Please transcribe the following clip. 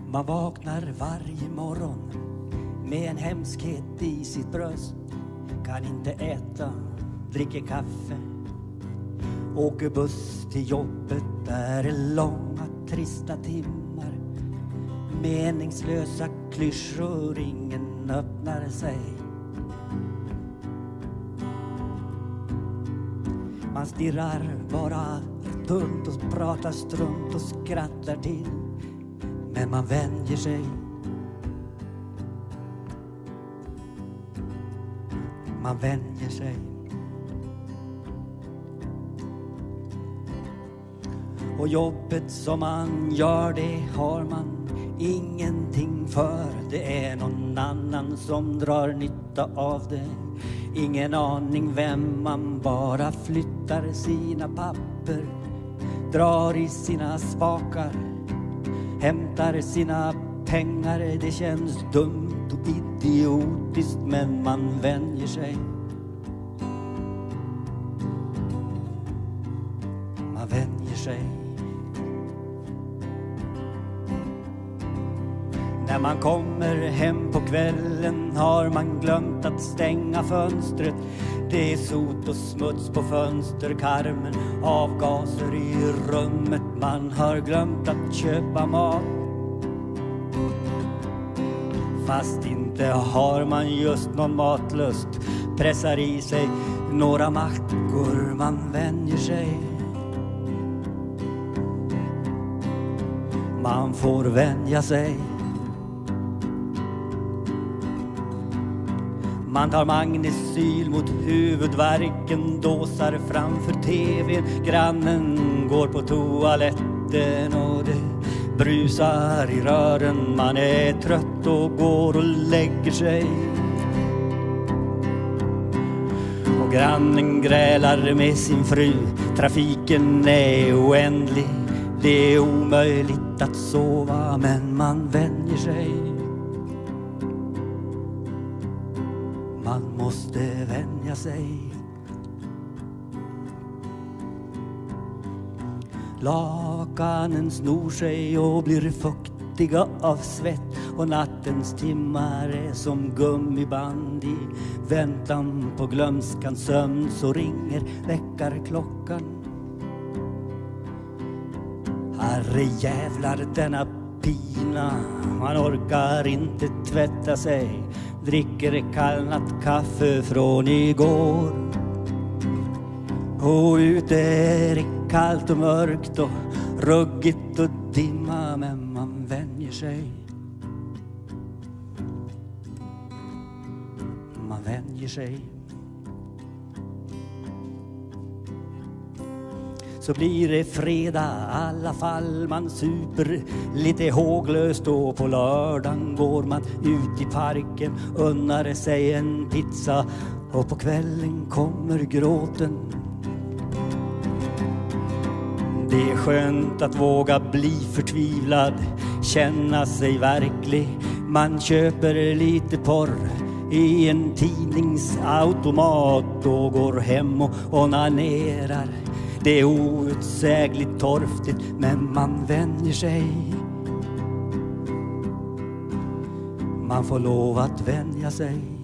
Man vaknar varje morgon med en hemskhet i sitt bröst. Kan inte äta, dricker kaffe, åker buss till jobbet. Där är långa, trista timmar, meningslösa klyschor, ingen öppnar sig. Man stirrar bara tunt och pratar strunt och skrattar till. Men man vänjer sig. Man vänjer sig. Och jobbet som man gör, det har man ingenting för. Det är någon annan som drar nytta av det. Ingen aning vem, man bara flyttar sina papper, drar i sina spakar, hämtar sina pengar. Det känns dumt och idiotiskt, men man vänjer sig. Man vänjer sig. När man kommer hem på kvällen har man glömt att stänga fönstret. Det är sot och smuts på fönsterkarmen, avgaser i rummet. Man har glömt att köpa mat, fast inte har man just någon matlust. Pressar i sig några mackor, man vänjer sig. Man får vänja sig. Man tar Magnesyl mot huvudvärken, dåsar framför tvn. Grannen går på toaletten och det brusar i rören. Man är trött och går och lägger sig. Och grannen grälar med sin fru. Trafiken är oändlig. Det är omöjligt att sova, men man vänjer sig. Man måste vänja sig. Lakanen snor sig och blir fuktiga av svett. Och nattens timmar är som gummiband. I väntan på glömskans sömn så ringer väckarklockan. Herre jävlar denna pina. Man orkar inte tvätta sig. Dricker kallnat kaffe från igår. Och ute är det kallt och mörkt och ruggigt och dimma, men man vänjer sig. Man vänjer sig. Så blir det fredag i alla fall. Man super lite håglöst och på lördagen går man ut i parken, unnar sig en pizza och på kvällen kommer gråten. Det är skönt att våga bli förtvivlad, känna sig verklig. Man köper lite porr i en tidningsautomat och går hem och onanerar. Det är outsägligt torftigt, men man vänjer sig. Man får lov att vänja sig.